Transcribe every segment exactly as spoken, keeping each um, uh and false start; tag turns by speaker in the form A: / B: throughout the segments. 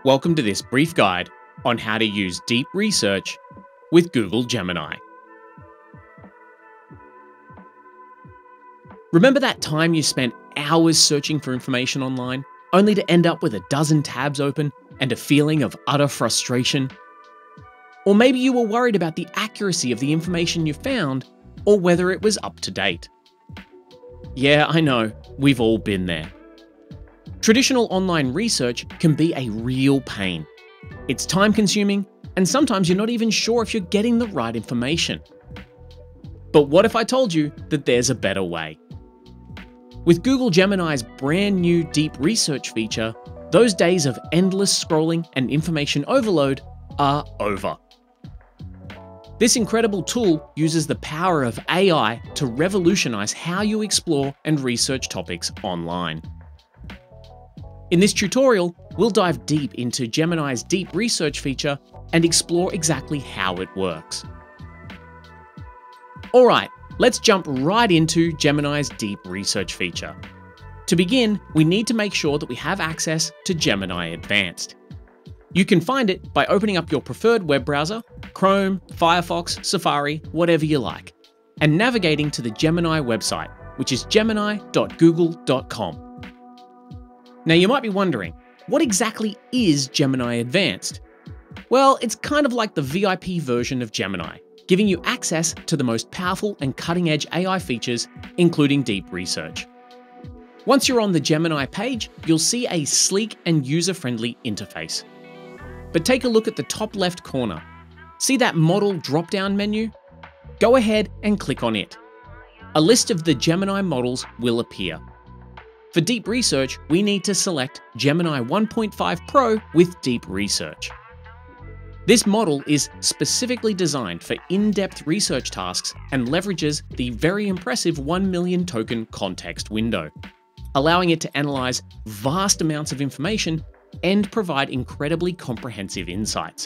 A: Welcome to this brief guide on how to use deep research with Google Gemini. Remember that time you spent hours searching for information online, only to end up with a dozen tabs open and a feeling of utter frustration? Or maybe you were worried about the accuracy of the information you found, or whether it was up to date. Yeah, I know, we've all been there. Traditional online research can be a real pain. It's time-consuming, and sometimes you're not even sure if you're getting the right information. But what if I told you that there's a better way? With Google Gemini's brand new deep research feature, those days of endless scrolling and information overload are over. This incredible tool uses the power of A I to revolutionize how you explore and research topics online. In this tutorial, we'll dive deep into Gemini's deep research feature and explore exactly how it works. Alright, let's jump right into Gemini's deep research feature. To begin, we need to make sure that we have access to Gemini Advanced. You can find it by opening up your preferred web browser, Chrome, Firefox, Safari, whatever you like, and navigating to the Gemini website, which is gemini dot google dot com. Now you might be wondering, what exactly is Gemini Advanced? Well, it's kind of like the V I P version of Gemini, giving you access to the most powerful and cutting-edge A I features, including deep research. Once you're on the Gemini page, you'll see a sleek and user-friendly interface. But take a look at the top left corner. See that model drop-down menu? Go ahead and click on it. A list of the Gemini models will appear. For deep research, we need to select Gemini one point five Pro with deep research. This model is specifically designed for in-depth research tasks and leverages the very impressive one million token context window, allowing it to analyze vast amounts of information and provide incredibly comprehensive insights.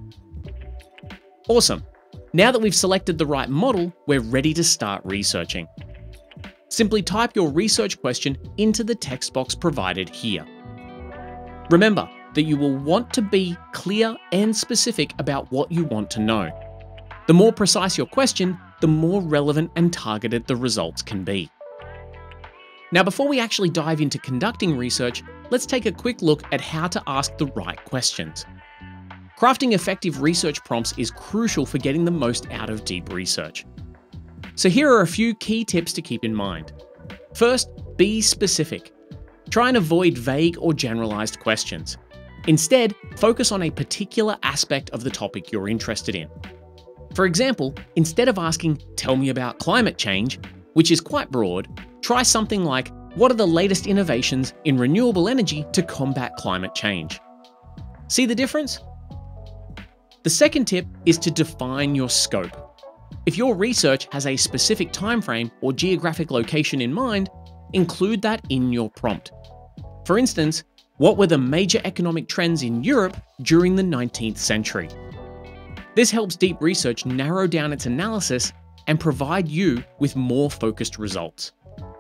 A: Awesome. Now that we've selected the right model, we're ready to start researching. Simply type your research question into the text box provided here. Remember that you will want to be clear and specific about what you want to know. The more precise your question, the more relevant and targeted the results can be. Now, before we actually dive into conducting research, let's take a quick look at how to ask the right questions. Crafting effective research prompts is crucial for getting the most out of deep research. So here are a few key tips to keep in mind. First, be specific. Try and avoid vague or generalized questions. Instead, focus on a particular aspect of the topic you're interested in. For example, instead of asking, "Tell me about climate change," which is quite broad, try something like, "What are the latest innovations in renewable energy to combat climate change?" See the difference? The second tip is to define your scope. If your research has a specific time frame or geographic location in mind, include that in your prompt. For instance, what were the major economic trends in Europe during the nineteenth century? This helps deep research narrow down its analysis and provide you with more focused results.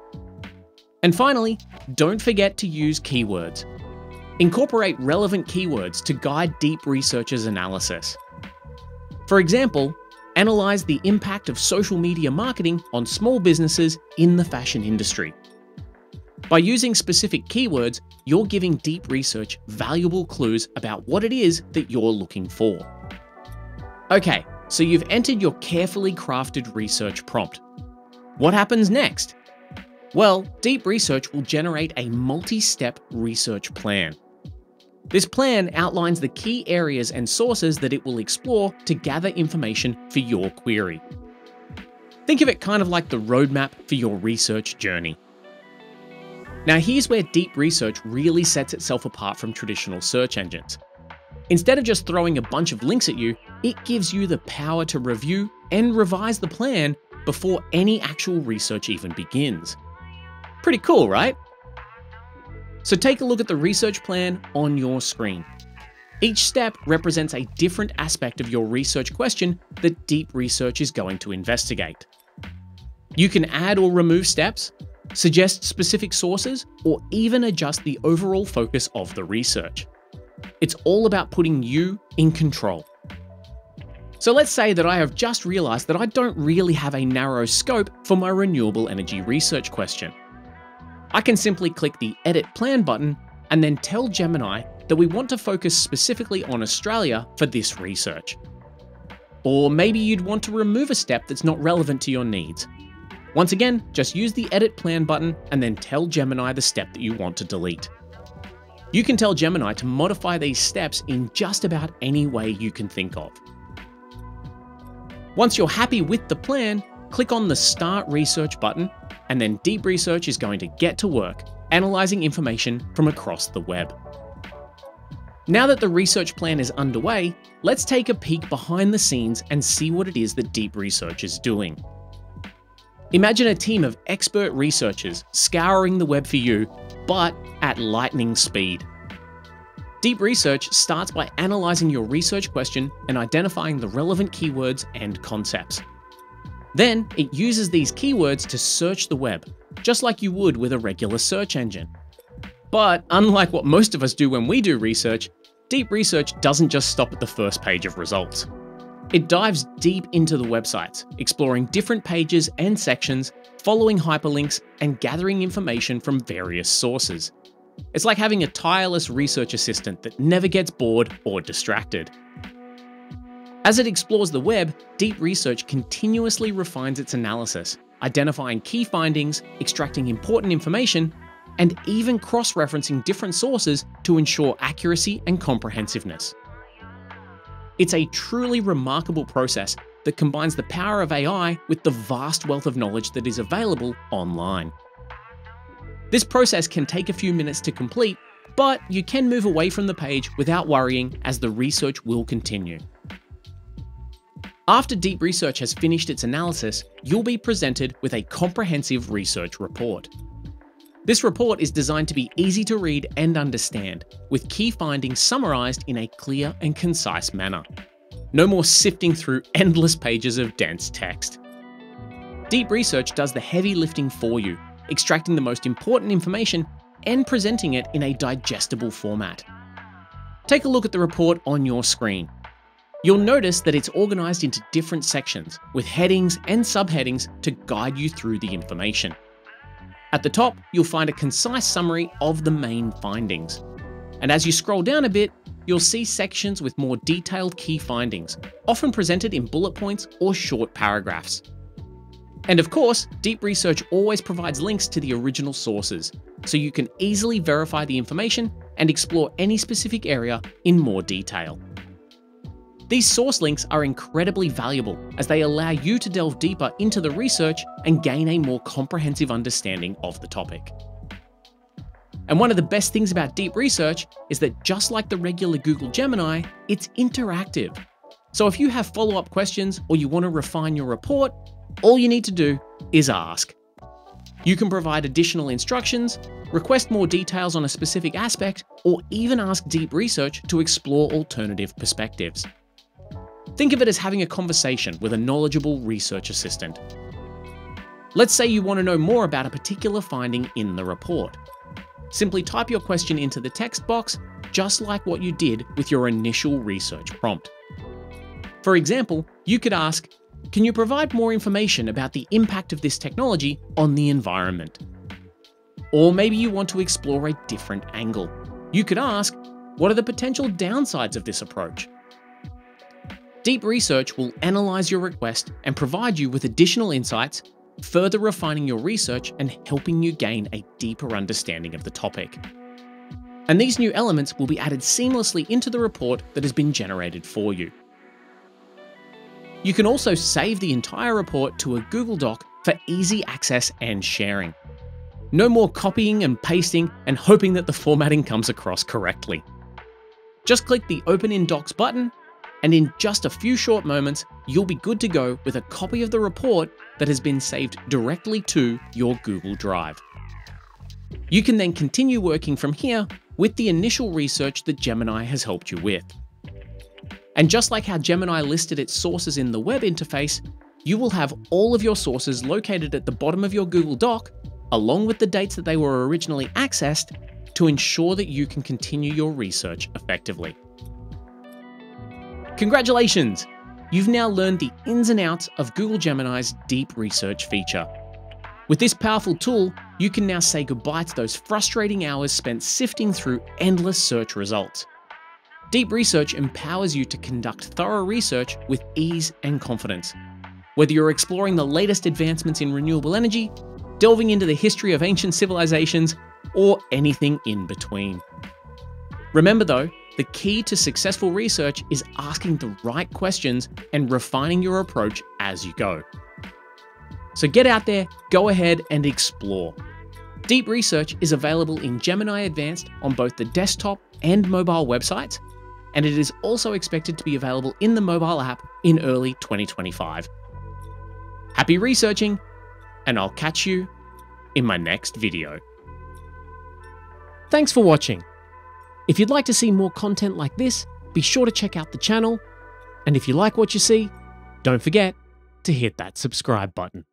A: And finally, don't forget to use keywords. Incorporate relevant keywords to guide deep researchers' analysis. For example, analyze the impact of social media marketing on small businesses in the fashion industry. By using specific keywords, you're giving deep research valuable clues about what it is that you're looking for. Okay, so you've entered your carefully crafted research prompt. What happens next? Well, deep research will generate a multi-step research plan. This plan outlines the key areas and sources that it will explore to gather information for your query. Think of it kind of like the roadmap for your research journey. Now here's where deep research really sets itself apart from traditional search engines. Instead of just throwing a bunch of links at you, it gives you the power to review and revise the plan before any actual research even begins. Pretty cool, right? So take a look at the research plan on your screen. Each step represents a different aspect of your research question that deep research is going to investigate. You can add or remove steps, suggest specific sources, or even adjust the overall focus of the research. It's all about putting you in control. So let's say that I have just realized that I don't really have a narrow scope for my renewable energy research question. I can simply click the Edit Plan button and then tell Gemini that we want to focus specifically on Australia for this research. Or maybe you'd want to remove a step that's not relevant to your needs. Once again, just use the Edit Plan button and then tell Gemini the step that you want to delete. You can tell Gemini to modify these steps in just about any way you can think of. Once you're happy with the plan, click on the Start Research button, and then Deep Research is going to get to work analysing information from across the web. Now that the research plan is underway, let's take a peek behind the scenes and see what it is that Deep Research is doing. Imagine a team of expert researchers scouring the web for you, but at lightning speed. Deep Research starts by analysing your research question and identifying the relevant keywords and concepts. Then, it uses these keywords to search the web, just like you would with a regular search engine. But unlike what most of us do when we do research, Deep Research doesn't just stop at the first page of results. It dives deep into the websites, exploring different pages and sections, following hyperlinks, and gathering information from various sources. It's like having a tireless research assistant that never gets bored or distracted. As it explores the web, Deep Research continuously refines its analysis, identifying key findings, extracting important information, and even cross-referencing different sources to ensure accuracy and comprehensiveness. It's a truly remarkable process that combines the power of A I with the vast wealth of knowledge that is available online. This process can take a few minutes to complete, but you can move away from the page without worrying, as the research will continue. After Deep Research has finished its analysis, you'll be presented with a comprehensive research report. This report is designed to be easy to read and understand, with key findings summarized in a clear and concise manner. No more sifting through endless pages of dense text. Deep Research does the heavy lifting for you, extracting the most important information and presenting it in a digestible format. Take a look at the report on your screen. You'll notice that it's organized into different sections, with headings and subheadings to guide you through the information. At the top, you'll find a concise summary of the main findings. And as you scroll down a bit, you'll see sections with more detailed key findings, often presented in bullet points or short paragraphs. And of course, Deep Research always provides links to the original sources, so you can easily verify the information and explore any specific area in more detail. These source links are incredibly valuable, as they allow you to delve deeper into the research and gain a more comprehensive understanding of the topic. And one of the best things about Deep Research is that, just like the regular Google Gemini, it's interactive. So if you have follow-up questions or you want to refine your report, all you need to do is ask. You can provide additional instructions, request more details on a specific aspect, or even ask Deep Research to explore alternative perspectives. Think of it as having a conversation with a knowledgeable research assistant. Let's say you want to know more about a particular finding in the report. Simply type your question into the text box, just like what you did with your initial research prompt. For example, you could ask, "Can you provide more information about the impact of this technology on the environment?" Or maybe you want to explore a different angle. You could ask, "What are the potential downsides of this approach?" Deep Research will analyze your request and provide you with additional insights, further refining your research and helping you gain a deeper understanding of the topic. And these new elements will be added seamlessly into the report that has been generated for you. You can also save the entire report to a Google Doc for easy access and sharing. No more copying and pasting and hoping that the formatting comes across correctly. Just click the Open in Docs button, and in just a few short moments, you'll be good to go with a copy of the report that has been saved directly to your Google Drive. You can then continue working from here with the initial research that Gemini has helped you with. And just like how Gemini listed its sources in the web interface, you will have all of your sources located at the bottom of your Google Doc, along with the dates that they were originally accessed, to ensure that you can continue your research effectively. Congratulations! You've now learned the ins and outs of Google Gemini's Deep Research feature. With this powerful tool, you can now say goodbye to those frustrating hours spent sifting through endless search results. Deep Research empowers you to conduct thorough research with ease and confidence. Whether you're exploring the latest advancements in renewable energy, delving into the history of ancient civilizations, or anything in between. Remember though, the key to successful research is asking the right questions and refining your approach as you go. So get out there, go ahead and explore. Deep Research is available in Gemini Advanced on both the desktop and mobile websites, and it is also expected to be available in the mobile app in early twenty twenty-five. Happy researching, and I'll catch you in my next video. Thanks for watching. If you'd like to see more content like this, be sure to check out the channel, and if you like what you see, don't forget to hit that subscribe button.